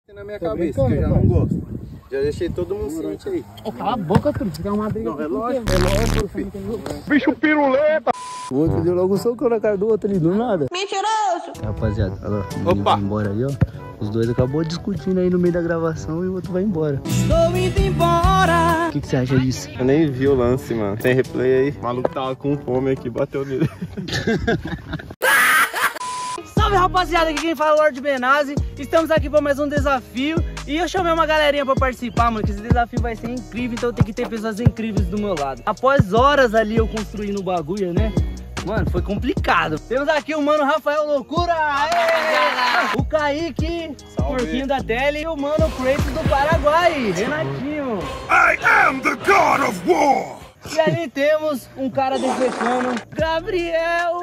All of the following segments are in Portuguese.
Na minha cabeça, que eu já não gosto. Já deixei todo mundo ciente aí. Cala a boca, truque. Fica uma briga. Não, é lógico, filho. Bicho piruleta! O outro deu logo um soco na cara do outro ali, do nada. Mentiroso! Rapaziada, olha lá, o vai embora aí, ó. Os dois acabou discutindo aí no meio da gravação e o outro vai embora. Estou indo embora! O que você acha disso? Eu nem vi o lance, mano. Tem replay aí. O maluco tava com fome aqui, bateu nele. Salve, rapaziada, aqui quem fala é o Lorde Benazzi. Estamos aqui para mais um desafio. E eu chamei uma galerinha para participar, mano, que esse desafio vai ser incrível. Então tem que ter pessoas incríveis do meu lado. Após horas ali eu construindo o bagulho, né? Mano, foi complicado. Temos aqui o mano Rafael Loucura. Aê! O Kaique, porquinho da tele. E o mano Kratos do Paraguai, Renatinho. I am the God of War! E ali temos um cara defecando, Gabriel.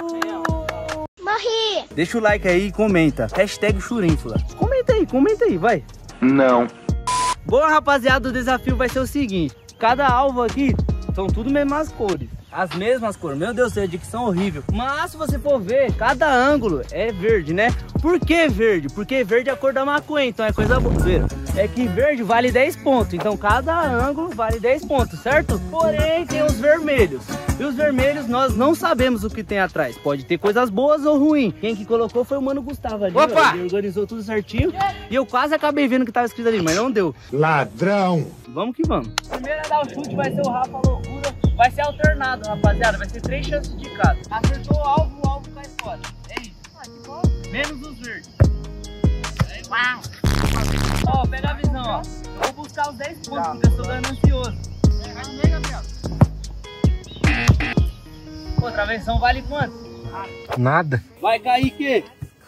Morri! Deixa o like aí e comenta. Hashtag Churínfula. Comenta aí, vai. Não. Bom, rapaziada, o desafio vai ser o seguinte. Cada alvo aqui são tudo mesmas cores. As mesmas cores. Meu Deus do céu, a dicção horrível. Mas se você for ver, cada ângulo é verde, né? Por que verde? Porque verde é a cor da maconha, então é coisa boa. É que verde vale 10 pontos. Então cada ângulo vale 10 pontos, certo? Porém, tem os vermelhos. E os vermelhos nós não sabemos o que tem atrás. Pode ter coisas boas ou ruins. Quem que colocou foi o mano Gustavo ali. Opa! Ele organizou tudo certinho. E eu quase acabei vendo o que tava escrito ali, mas não deu. Ladrão! Vamos que vamos. Primeiro a dar o chute vai ser o Rafa Loucura. Vai ser alternado, rapaziada. Vai ser 3 chances de cada. Acertou o alvo cai fora. É isso. Menos os verdes. Uau! Ó, pega a visão, ó. Eu vou buscar os 10 pontos, porque eu estou ganancioso. Vai, Gabriel. Pô, travessão vale quanto? Nada. Vai, Kaique.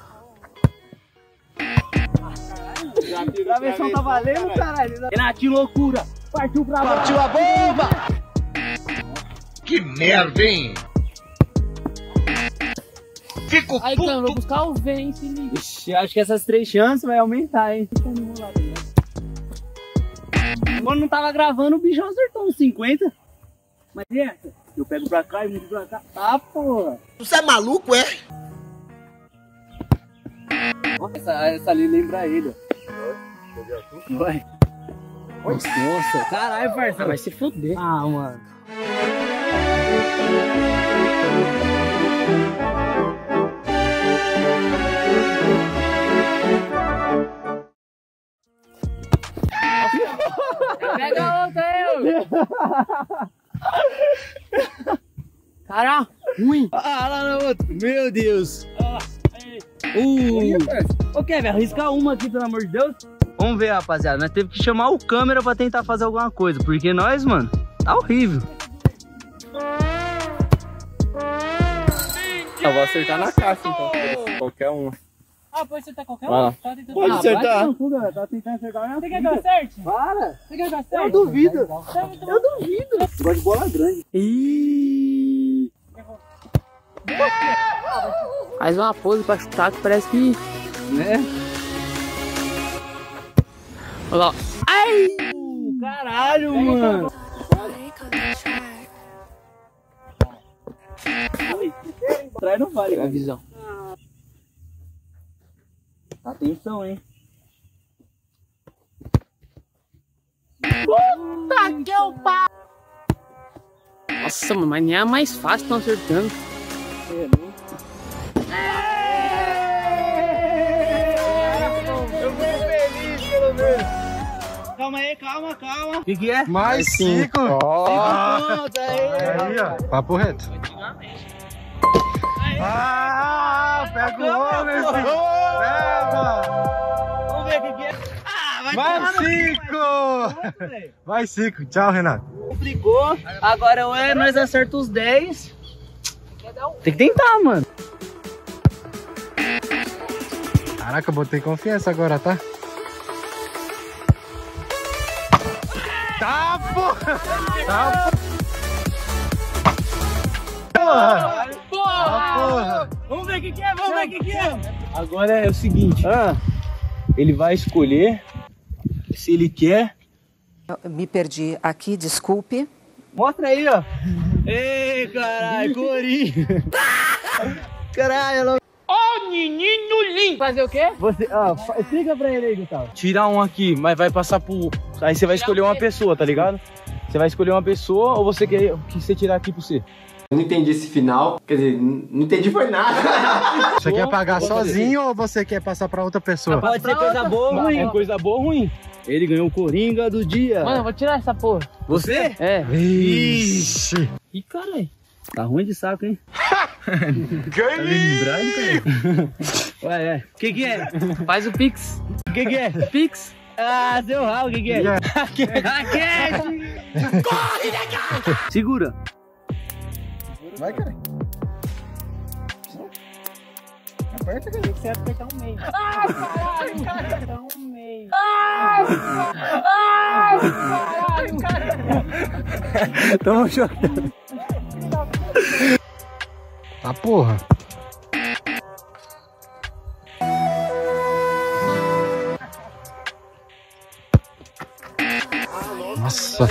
Travessão tá valendo, caralho. Renatinho Loucura. Partiu pra baixo. Partiu a bomba! Que merda, hein? Fico Aí, cara, vou buscar o vento, liga. Ixi, acho que essas 3 chances vai aumentar, hein? Quando não tava gravando, o bicho acertou uns 50. Mas e essa? Eu pego pra cá e mudo pra cá. Tá, porra. Você é maluco, é? Essa ali lembra ele, ó. Vai. Nossa, caralho, parceiro. Vai se fuder. Ah, mano. Pega outra aí, Cara, ruim. Ah, lá no outro. Meu Deus. Ô, Kevin, arrisca uma aqui, pelo amor de Deus. Vamos ver, rapaziada. Nós teve que chamar o câmera pra tentar fazer alguma coisa. Porque nós, mano, tá horrível. Eu vou acertar na caixa, então. Qualquer um. Ah, pode acertar qualquer Vai lá. um? Tá tentando... Pode acertar. Tá tentando acertar. Você quer que eu acerte? Para. Você quer que eu acerte? Eu duvido. Eu duvido. Eu gosto de bola grande. Ih! Faz uma pose pra chutar que parece que... Né? Olha lá. Ai! Caralho, mano. Atrás não vale. Pega a visão. Atenção, hein? Puta que eu pá! Nossa, mano, mas nem é a mais fácil, estão acertando. Eu fui feliz, pelo menos. Calma aí, calma. O que é? Mais 5. Ó. Aí, ó. Papo reto. Ah, pega o homem, filho. Pega. Vamos ver o que é. Ah, vai Mais 5. Mais 5. Tchau, Renato. Complicou. Agora nós acertamos os 10. Tem que tentar, mano. Caraca, eu botei confiança agora, tá? Tá, porra! Tá, porra! Porra! Vamos ver o que é, Agora é o seguinte. Ele vai escolher se ele quer. Eu me perdi aqui, desculpe. Mostra aí, ó. Ei, caralho, corinho. Caralho, ela... Ô, menino mim? Fazer o quê? Você, explica pra ele aí, Gustavo. Tirar um aqui, mas vai passar por... Aí você vai escolher uma pessoa, tá ligado? Você vai escolher uma pessoa ou você quer que você tirar aqui pra você? Eu não entendi esse final, quer dizer, não entendi foi nada. Você quer pagar sozinho ou você quer passar pra outra pessoa? Pode ser coisa boa ou ruim. É coisa boa ou ruim? Ele ganhou o Coringa do dia. Mano, eu vou tirar essa porra. Você? É. Ixi. Ih, caralho. Tá ruim de saco, hein? Tá lembrando, cara? Ué, o que é? Faz o Pix. O que é? Pix. Ah, seu Raul, o que é? Raquete! Corre, legal! Segura. Vai, cara. Aperta, cara. Você vai apertar um meio. Caralho, cara. Apertar um meio. Caralho. Toma um choque. Tá porra. Nossa.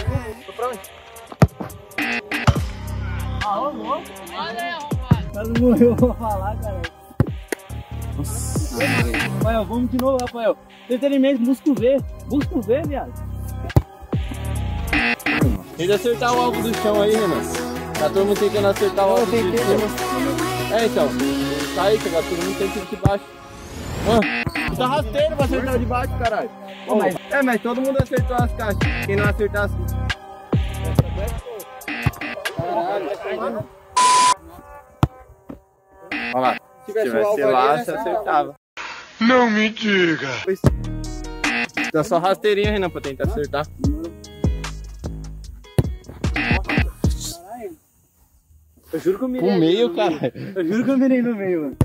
Quase morreu pra falar, cara. Rafael, vamos de novo, Rafael. Entretenimento, busca o V. Busca o V, viado. Tem de acertar o alvo do chão aí, Renan. Tá todo mundo tentando acertar o alvo de cima. É, então. Tá aí, cara. Todo mundo tem que ir de baixo. Mano, tá rasteiro pra acertar o de baixo, caralho. Mas todo mundo acertou as caixas. Quem não acertar as... Olha lá. Se tivesse lá, você acertava. Não me diga. Dá só rasteirinha, Renan, pra tentar acertar. Eu juro que eu mirei. Pro meio, cara. Eu juro que eu mirei no meio, mano.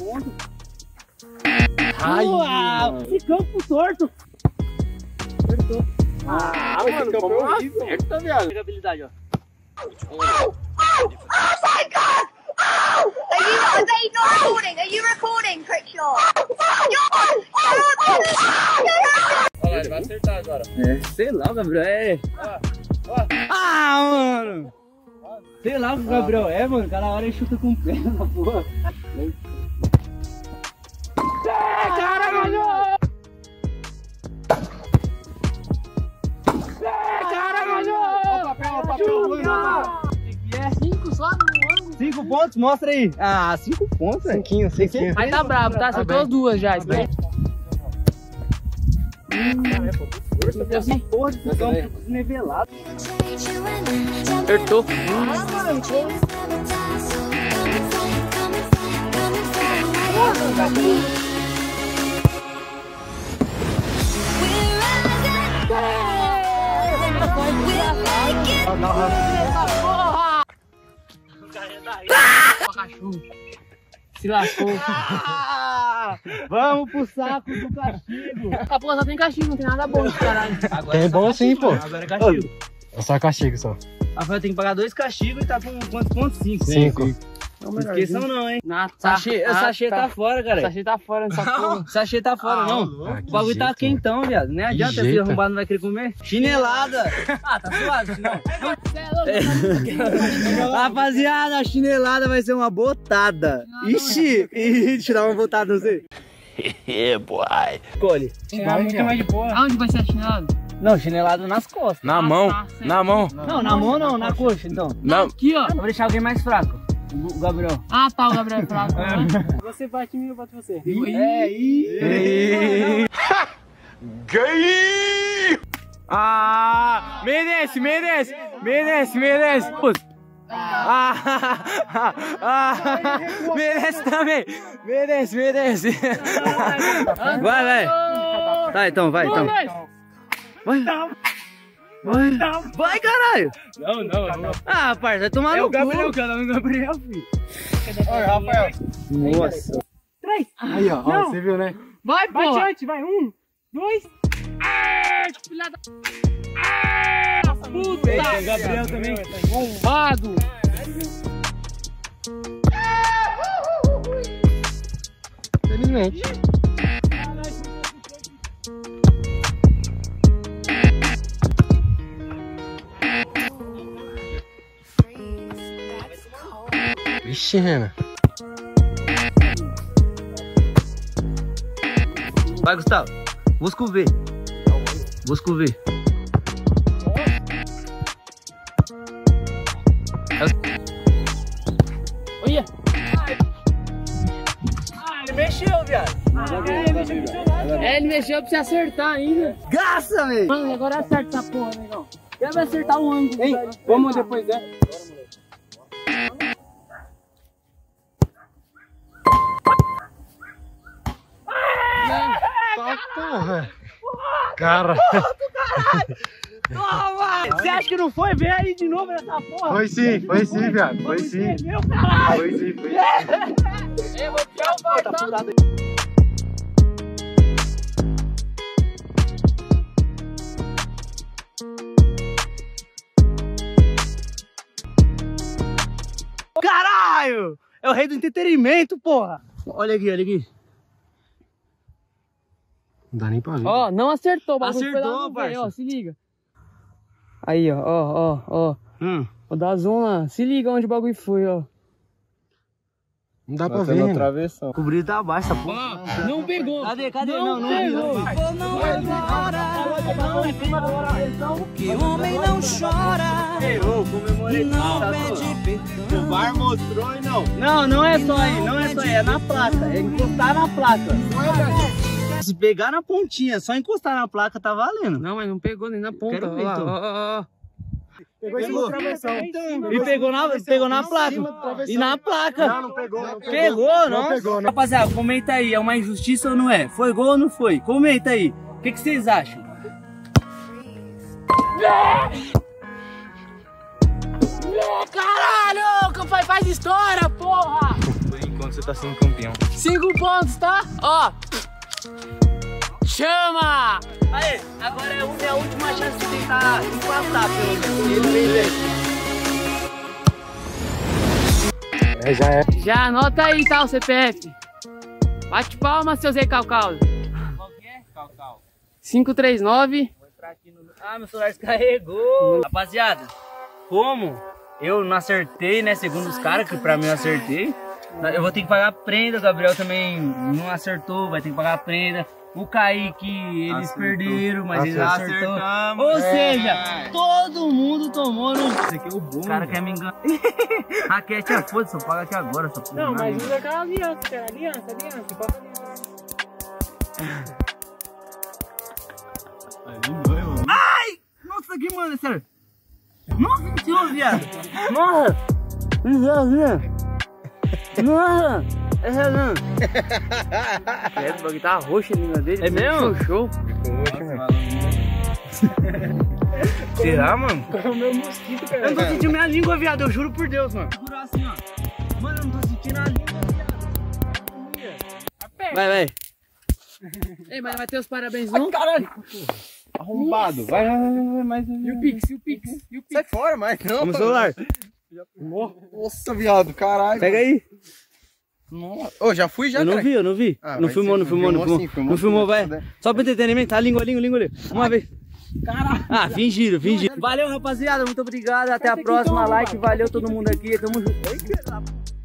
Ai, que campo torto. Acertou. mano, como acerta, viado. Pega a habilidade, ó. Are they not recording? Are you recording, Crickshaw? Olha lá, ele vai acertar agora. Sei lá, Gabriel, mano! Sei lá o que o Gabriel mano. Cada hora ele chuta com o pé na porra. Caralho! Caralho! O que é? 5 só no ângulo. 5 pontos? Mostra aí. 5 pontos, velho. Cinquinho. Mas tá bravo, tá? Acertou as duas já. Isso daí. Deu 5 porra de campo nivelado. Acertou. Cachorro. Se lascou. Vamos pro saco do castigo. A porra só tem castigo, não tem nada bom esse caralho. Tem bom sim, pô. Agora é castigo. É só castigo, só. Rafael tem que pagar 2 castigos e tá com quantos pontos? 5. 5. Não esqueçam não, hein? Tá. O sachê tá fora, cara. O sachê tá fora nessa porra. O sachê tá fora, não. O bagulho tá quentão, viado. Nem adianta esse arrombado não vai querer comer. Chinelada. Tá suave, não. Rapaziada, a chinelada vai ser uma botada. Ixi, tirar uma botada, não sei. boy. Escolhe. Aonde vai ser a chinelada? Não, chinelada nas costas. Na mão, na mão. Não, na mão não, na coxa, então. Não. Aqui, ó. Vou deixar alguém mais fraco. O Gabriel. Ah, tá, o Gabriel é fraco. Você bate em mim, eu bato em você. Gay! Merece. Merece também. Merece. Vai. Tá, então, vai. Vai, caralho! Não. Parça, vai tomar no cu. Cada um Gabriel, filho. Olha, Rafael. Nossa. 3. Aí, ó. Você viu, né? Vai, pô. Vai, Chante, vai. 1, 2. Filha da... Puta! Gabriel também. Bombado! Infelizmente. Vixe, Renan. Vai, Gustavo. Busca o V. Busca o V. Olha. Ele mexeu, viado. Ele mexeu pra você acertar ainda. Graça, velho. Mano, agora acerta essa porra, negão. Já vai acertar o ângulo. Hein? Vamos depois, né? Tá, porra. Cara. Toma! Você acha que não foi? Vem aí de novo nessa porra. Foi sim, viado. Foi sim. Meu caralho. Foi sim. Eu vou tirar o botão. Caralho! É o rei do entretenimento, porra. Olha aqui, olha aqui. Não dá nem pra ver. Ó, não acertou. O bagulho foi lá Acertou, no meio, ó, parça. se liga. Aí, ó. Vou dar zoom lá. Se liga onde o bagulho foi, ó. Não dá pra ver, né? travessão. Cobriu da baixo essa porra. Não pegou. Cadê? Não pegou. Que homem não chora. Errou, comemorei. Não pede O VAR mostrou e não. Não é só aí, não é só aí, é na placa, é encostar na placa. Se pegar na pontinha, só encostar na placa tá valendo. Não, mas não pegou nem na ponta. Quero ver, Ó lá, então. ó. Pegou travessão. E pegou na placa. E na placa. Não pegou. Pegou, não? Pegou, né? Rapaziada, comenta aí, é uma injustiça ou não é? Foi gol ou não foi? Comenta aí. O que vocês acham? Caralho! Faz história, porra! Por enquanto você tá sendo campeão. 5 pontos, tá? Ó. Chama! Aí, agora é a última chance de tentar empatar, pelo menos. Já é. Já anota aí, tá, o CPF. Bate palma, seu Zé Calcal. Qual que é? Calcal. 539. Ah, meu celular descarregou. Rapaziada, como eu não acertei, né, segundo os caras, que pra mim eu acertei, eu vou ter que pagar a prenda. O Gabriel também não acertou, vai ter que pagar a prenda. O Kaique, eles perderam, mas eles acertou. Ou seja, todo mundo tomou no... Esse aqui é o bom. O cara quer me enganar. Raquete é foda, só paga aqui agora, essa porra. Não, mas usa aquela aliança, cara. Aliança. Passa aliança. Ai! Nossa, que mano, é sério. Nossa, mentira, viado. Nossa! Nossa! É não. É, o bagulho tá roxo a língua dele. É mesmo? Show. Será, mano? O meu mosquito, cara. Eu não tô sentindo minha língua, viado, eu juro por Deus, mano. Segurar assim, ó. Mano, eu não tô sentindo a língua, viado. Vai. Ei, mas vai ter os parabéns, não? Caralho! Arrombado. Vai, mais. E o Pix? Sai fora, mas não. Vamos no celular. Nossa, viado, caralho. Pega aí. Nossa. Ô, já fui, já, Eu não vi. Ah, Não vai filmou, ser- não filmou. filmou Não filmou, sim, vai. né? Só pra entretenimento, tá? Língua ali. Uma vez. Caralho. Ah, fingiram. Valeu, rapaziada. Muito obrigado. Até a próxima. Like, valeu todo mundo aqui. Tamo junto.